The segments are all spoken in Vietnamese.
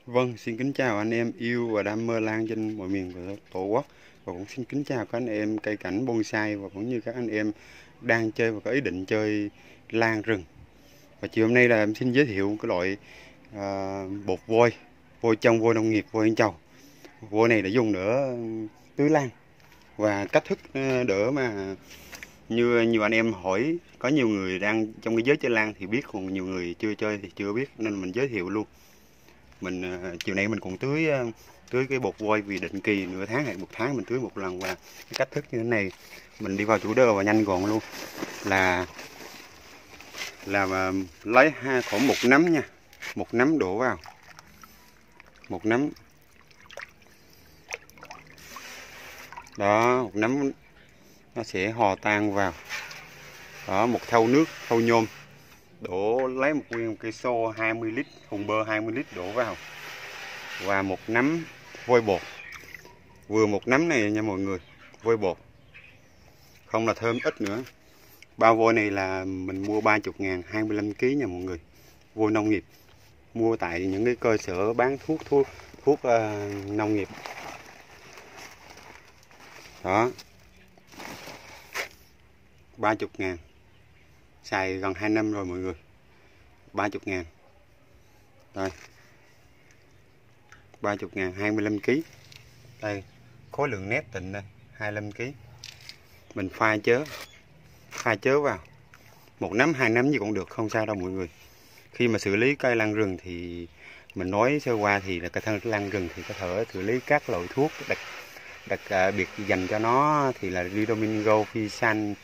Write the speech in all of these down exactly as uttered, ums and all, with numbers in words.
Vâng, xin kính chào anh em yêu và đam mê lan trên mọi miền của Tổ quốc. Và cũng xin kính chào các anh em cây cảnh bonsai và cũng như các anh em đang chơi và có ý định chơi lan rừng. Và chiều hôm nay là em xin giới thiệu cái loại à, bột vôi, vôi trong vôi nông nghiệp, vôi Yên Châu. Vôi này để dùng để tưới lan và cách thức đỡ mà như nhiều anh em hỏi, có nhiều người đang trong cái giới chơi lan thì biết, còn nhiều người chưa chơi thì chưa biết, nên mình giới thiệu luôn. Mình chiều nay mình cũng tưới tưới cái bột vôi vì định kỳ nửa tháng hay một tháng mình tưới một lần. Và cái cách thức như thế này mình đi vào chủ đề và nhanh gọn luôn, là là mà lấy hai khoảng một nắm nha, một nắm đổ vào, một nắm đó, một nắm nó sẽ hòa tan vào đó, một thau nước, thau nhôm, đổ lấy một nguyên cây xô hai mươi lít, thùng bơ hai mươi lít đổ vào, và một nắm vôi bột, vừa một nắm này nha mọi người, vôi bột, không là thơm ít nữa. Bao vôi này là mình mua ba mươi ngàn, hai mươi lăm ký nha mọi người, vôi nông nghiệp, mua tại những cái cơ sở bán thuốc thuốc thuốc uh, nông nghiệp đó, ba mươi ngàn, xài gần hai năm rồi mọi người, ba mươi ngàn đây, ba mươi ngàn, hai mươi lăm ký, đây khối lượng nếp tịnh đây, hai mươi lăm ký. Mình pha chớ, pha chớ vào, một nắm hai nắm gì cũng được, không sao đâu mọi người. Khi mà xử lý cây lan rừng thì mình nói sơ qua thì là cái thân lan rừng thì có thể xử lý các loại thuốc đặc, đặc biệt dành cho nó thì là Ridomingo, Fisan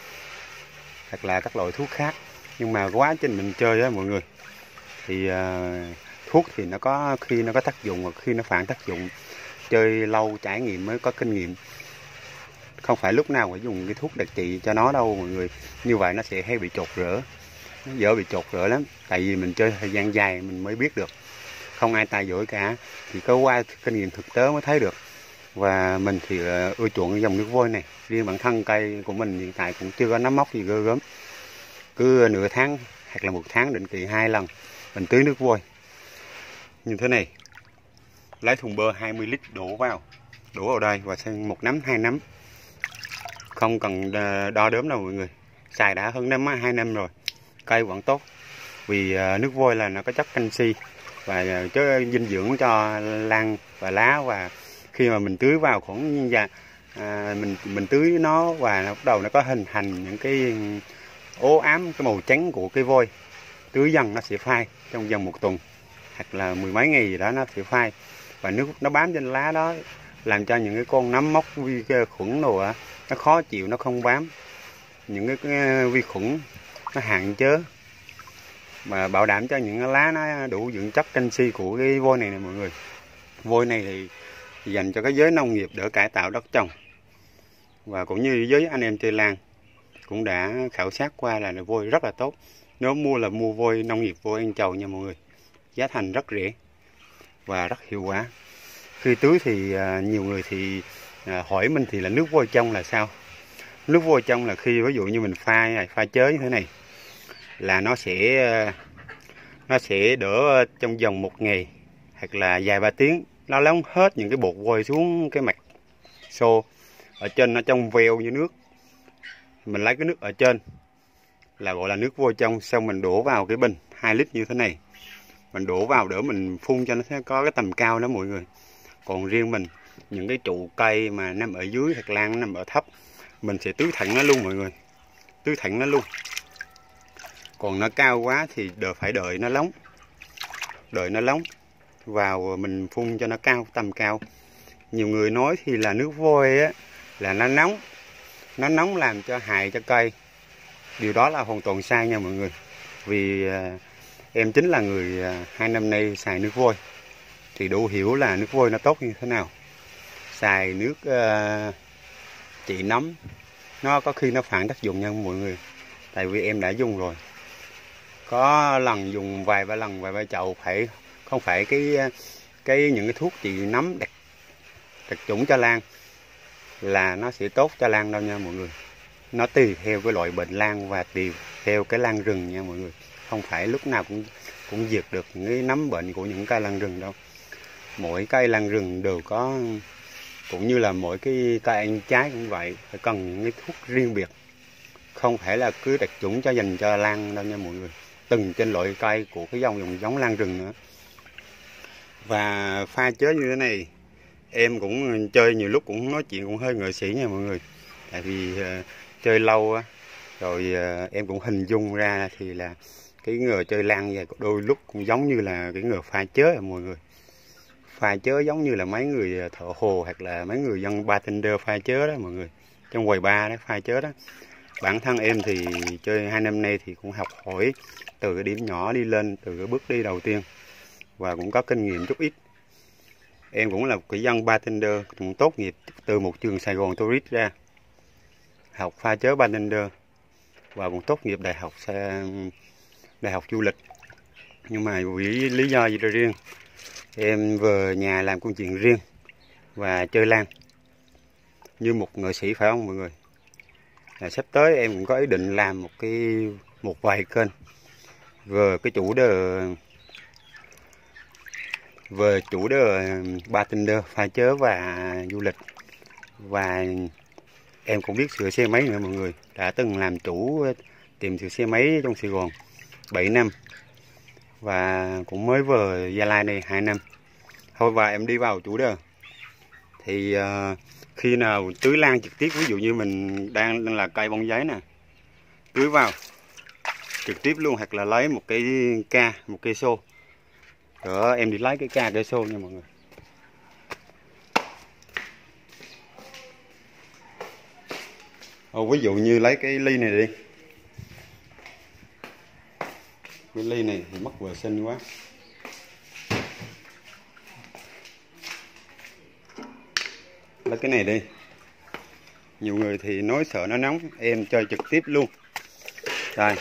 hoặc là các loại thuốc khác. Nhưng mà quá trình mình chơi á mọi người thì uh, thuốc thì nó có khi nó có tác dụng và khi nó phản tác dụng. Chơi lâu trải nghiệm mới có kinh nghiệm, không phải lúc nào phải dùng cái thuốc đặc trị cho nó đâu mọi người. Như vậy nó sẽ hay bị chột rửa, nó dễ bị chột rửa lắm, tại vì mình chơi thời gian dài mình mới biết được, không ai tài giỏi cả, thì có qua kinh nghiệm thực tế mới thấy được. Và mình thì ưa chuộng dòng nước vôi này. Riêng bản thân cây của mình hiện tại cũng chưa có nấm mốc gì ghê gớm, cứ nửa tháng hoặc là một tháng định kỳ hai lần mình tưới nước vôi như thế này. Lấy thùng bơ hai mươi lít đổ vào, đổ vào đây và xem một nắm hai nắm, không cần đo đếm đâu mọi người. Xài đã hơn năm hai năm rồi, cây vẫn tốt, vì nước vôi là nó có chất canxi và chất dinh dưỡng cho lan và lá. Và khi mà mình tưới vào khoảng như à, mình mình tưới nó và nó bắt đầu nó có hình thành những cái ố ám, cái màu trắng của cái vôi, tưới dần nó sẽ phai trong vòng một tuần hoặc là mười mấy ngày gì đó nó sẽ phai, và nước nó bám trên lá đó làm cho những cái con nấm mốc, vi khuẩn đồ nó khó chịu, nó không bám, những cái, cái vi khuẩn nó hạn chế, mà bảo đảm cho những cái lá nó đủ dưỡng chất canxi của cái vôi này nè mọi người. Vôi này thì dành cho cái giới nông nghiệp để cải tạo đất trồng, và cũng như giới anh em chơi lan cũng đã khảo sát qua là vôi rất là tốt. Nếu mua là mua vôi nông nghiệp, vôi Yên Châu nha mọi người, giá thành rất rẻ và rất hiệu quả. Khi tưới thì à, nhiều người thì à, hỏi mình thì là nước vôi trong là sao. Nước vôi trong là khi ví dụ như mình pha pha chế như thế này là nó sẽ nó sẽ đỡ trong vòng một ngày hoặc là vài ba tiếng, nó lóng hết những cái bột vôi xuống cái mặt xô. Ở trên nó trong veo như nước, mình lấy cái nước ở trên là gọi là nước vôi trong, xong mình đổ vào cái bình hai lít như thế này, mình đổ vào để mình phun cho nó sẽ có cái tầm cao đó mọi người. Còn riêng mình, những cái trụ cây mà nằm ở dưới hoặc lan nằm ở thấp, mình sẽ tưới thẳng nó luôn mọi người, tưới thẳng nó luôn. Còn nó cao quá thì đợi phải đợi nó lóng, đợi nó lóng vào mình phun cho nó cao, tầm cao. Nhiều người nói thì là nước vôi á là nó nóng, nó nóng làm cho hại cho cây. Điều đó là hoàn toàn sai nha mọi người, vì à, em chính là người à, hai năm nay xài nước vôi thì đủ hiểu là nước vôi nó tốt như thế nào. Xài nước à, trị nấm nó có khi nó phản tác dụng nha mọi người, tại vì em đã dùng rồi, có lần dùng vài ba lần vài ba chậu, phải không phải cái cái những cái thuốc trị nấm đặc đặc chủng cho lan là nó sẽ tốt cho lan đâu nha mọi người. Nó tùy theo cái loại bệnh lan và tùy theo cái lan rừng nha mọi người, không phải lúc nào cũng cũng diệt được những cái nấm bệnh của những cây lan rừng đâu. mỗi cây lan rừng đều có, cũng như là mỗi cái cây ăn trái cũng vậy, phải cần những cái thuốc riêng biệt, không phải là cứ đặc trùng cho dành cho lan đâu nha mọi người, từng trên loại cây của cái dòng dòng giống lan rừng nữa. Và pha chế như thế này em cũng chơi nhiều lúc cũng nói chuyện cũng hơi nghệ sĩ nha mọi người, tại vì uh, chơi lâu á rồi uh, em cũng hình dung ra thì là cái người chơi lan vậy đôi lúc cũng giống như là cái người pha chế à mọi người. Pha chế giống như là mấy người thợ hồ hoặc là mấy người dân bartender pha chế đó mọi người, trong quầy bar đó pha chế đó. Bản thân em thì chơi hai năm nay thì cũng học hỏi từ cái điểm nhỏ đi lên, từ cái bước đi đầu tiên, và cũng có kinh nghiệm chút ít. Em cũng là một cái dân bartender, cũng tốt nghiệp từ một trường Sài Gòn Tourist ra, học pha chế bartender, và cũng tốt nghiệp đại học đại học du lịch. Nhưng mà vì lý do gì đó riêng, em về nhà làm công chuyện riêng và chơi lan như một nghệ sĩ, phải không mọi người? Là sắp tới em cũng có ý định làm một cái một vài kênh về cái chủ đề về chủ đề bartender, pha chế và du lịch. Và em cũng biết sửa xe máy nữa mọi người, đã từng làm chủ tiệm sửa xe máy trong Sài Gòn bảy năm, và cũng mới về Gia Lai này hai năm thôi. Và em đi vào chủ đề thì uh, khi nào tưới lan trực tiếp, ví dụ như mình đang, đang là cây bông giấy nè, tưới vào trực tiếp luôn, hoặc là lấy một cái ca, một cây xô. Rồi em đi lấy cái ca cây xô nha mọi người. Ồ, ví dụ như lấy cái ly này đi, cái ly này thì mất vệ sinh quá. Lấy cái này đi. Nhiều người thì nói sợ nó nóng, em chơi trực tiếp luôn. Đây.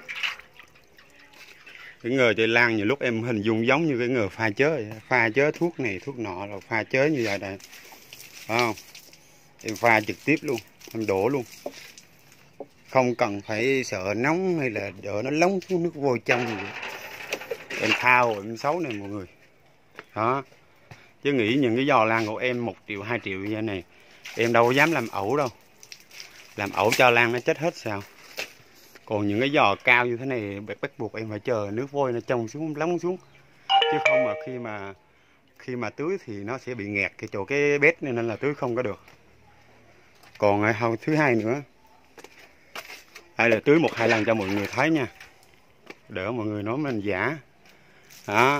Cái người chơi lan nhiều lúc em hình dung giống như cái người pha chế, pha chế thuốc này thuốc nọ rồi pha chế như vậy đây. Phải không? Em pha trực tiếp luôn, em đổ luôn. Không cần phải sợ nóng hay là đỡ nó lóng xuống nước vôi trong gì. Em thao em xấu này mọi người. Đó. Chứ nghĩ những cái giò lan của em một triệu hai triệu như thế này, em đâu có dám làm ẩu đâu. Làm ẩu cho lan nó chết hết sao. Còn những cái giò cao như thế này bắt buộc em phải chờ nước vôi nó trông xuống, lóng xuống. Chứ không mà khi mà khi mà tưới thì nó sẽ bị nghẹt cái chỗ cái bét này, nên là tưới không có được. Còn không, thứ hai nữa, đây là tưới một hai lần cho mọi người thấy nha, đỡ mọi người nói mình giả. Đó.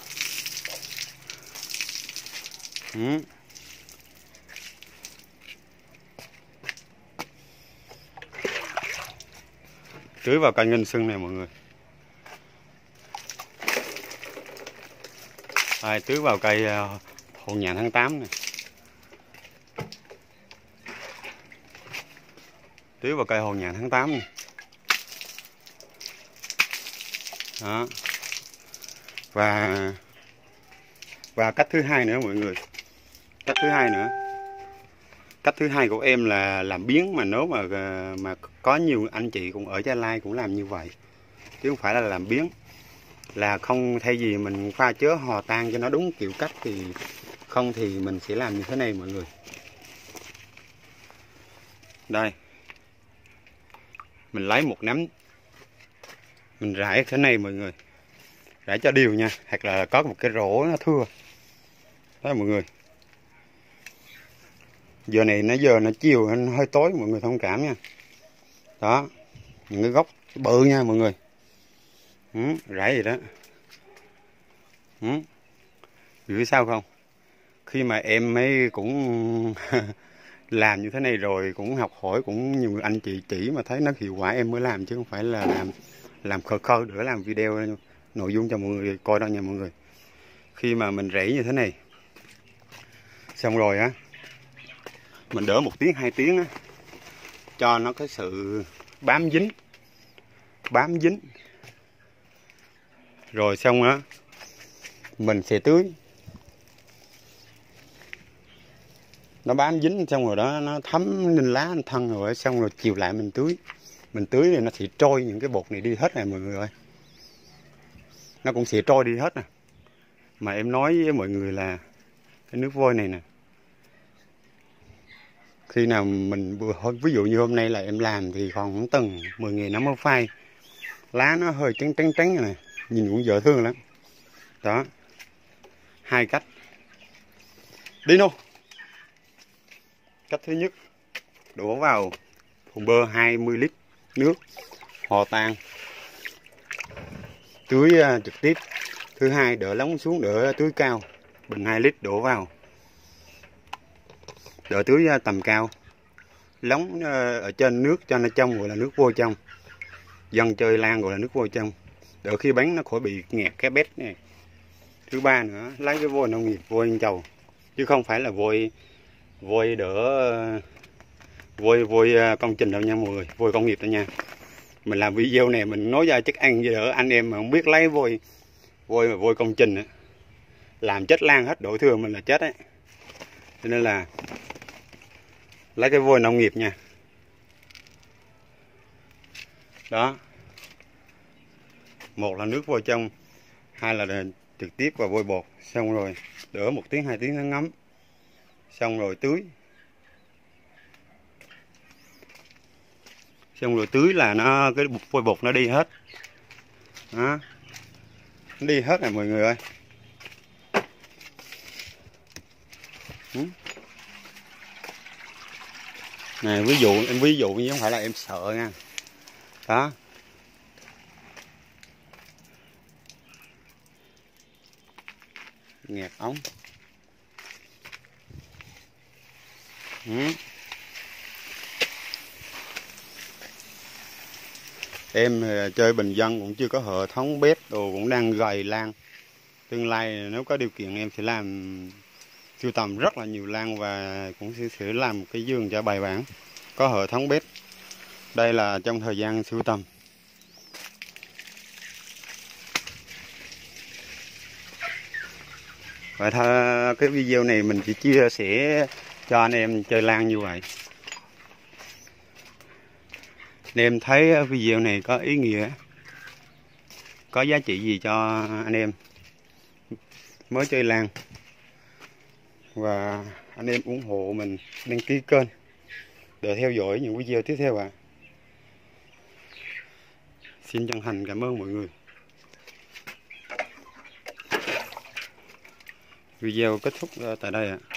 Ừ. Tưới vào cây nghênh xuân này mọi người. Đây, tưới vào cây hồn nhạn tháng tám này. Tưới vào cây hồn nhạn tháng tám này. Đó. Và và cách thứ hai nữa mọi người. Cách thứ hai nữa. Cách thứ hai của em là làm biếng, mà nếu mà mà có nhiều anh chị cũng ở Gia Lai cũng làm như vậy. Chứ không phải là làm biếng. Là không, thay vì mình pha chế hòa tan cho nó đúng kiểu cách thì không, thì mình sẽ làm như thế này mọi người. Đây. Mình lấy một nắm, mình rải thế này mọi người, rải cho đều nha, hoặc là có một cái rổ nó thưa đó mọi người. Giờ này nó giờ nó chiều nó hơi tối, mọi người thông cảm nha. Đó, những cái gốc bự nha mọi người. Ừ, rải gì đó. Ừ. Vì sao không? Khi mà em mới cũng làm như thế này rồi, cũng học hỏi, cũng nhiều anh chị chỉ mà thấy nó hiệu quả em mới làm, chứ không phải là làm làm khờ khơ để làm video nội dung cho mọi người coi đâu nha mọi người. Khi mà mình rảy như thế này xong rồi á, mình đỡ một tiếng hai tiếng á, cho nó có sự bám dính bám dính rồi xong á mình sẽ tưới. Nó bám dính xong rồi đó, nó thấm lên lá thân rồi, xong rồi chiều lại mình tưới. Mình tưới thì nó sẽ trôi những cái bột này đi hết này mọi người ơi. Nó cũng sẽ trôi đi hết nè. Mà em nói với mọi người là cái nước vôi này nè, khi nào mình ví dụ như hôm nay là em làm thì còn từng mười ngày nó mới phai, lá nó hơi trắng trắng trắng này, nhìn cũng dễ thương lắm. Đó, hai cách. Đi nô. Cách thứ nhất, đổ vào thùng bơ hai mươi lít nước hòa tan, tưới uh, trực tiếp. Thứ hai, đỡ lóng xuống, đỡ tưới cao, bình hai lít đổ vào, đỡ tưới uh, tầm cao, lóng uh, ở trên nước cho nó trong, gọi là nước vôi trong. Dân chơi lan gọi là nước vôi trong, đỡ khi bánh nó khỏi bị nghẹt cái bét này. Thứ ba nữa, lấy cái vôi nông nghiệp, vôi ăn trầu, chứ không phải là vôi vôi đỡ vôi vôi công trình đâu nha mọi người, vôi công nghiệp đâu nha. Mình làm video này mình nói ra chắc ăn gì đỡ anh em mà không biết lấy vôi vôi mà vôi công trình á, làm chết lan hết, đổ thừa mình là chết đấy. Cho nên là lấy cái vôi nông nghiệp nha. Đó, một là nước vôi trong, hai là trực tiếp vào vôi bột. Xong rồi đỡ một tiếng hai tiếng nó ngấm, xong rồi tưới, xong rồi tưới là nó cái vôi bột nó đi hết. Đó, nó đi hết rồi mọi người ơi. Này, ví dụ em ví dụ như không phải là em sợ nha. Đó, nghẹt ống. Ừ. Em chơi bình dân cũng chưa có hệ thống bếp đồ, cũng đang gầy lan. Tương lai nếu có điều kiện em sẽ làm sưu tầm rất là nhiều lan và cũng sẽ làm cái giường cho bày bản có hệ thống bếp. Đây là trong thời gian sưu tầm. Và thôi, cái video này mình chỉ chia sẻ cho anh em chơi lan như vậy. Anh em thấy video này có ý nghĩa, có giá trị gì cho anh em mới chơi lan, và anh em ủng hộ mình đăng ký kênh để theo dõi những video tiếp theo ạ. À. Xin chân thành cảm ơn mọi người. Video kết thúc tại đây ạ. À.